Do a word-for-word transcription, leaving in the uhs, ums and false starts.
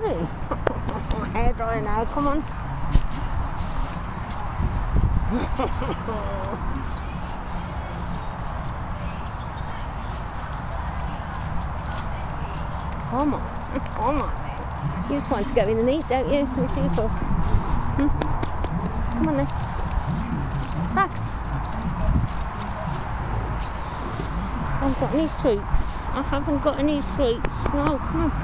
already? Hair dryer now, come on. Come on, come on. You just want to go in and eat, don't you? It's beautiful. Hmm? Come on then. Bax. I haven't got any sweets. I haven't got any sweets. No, come on.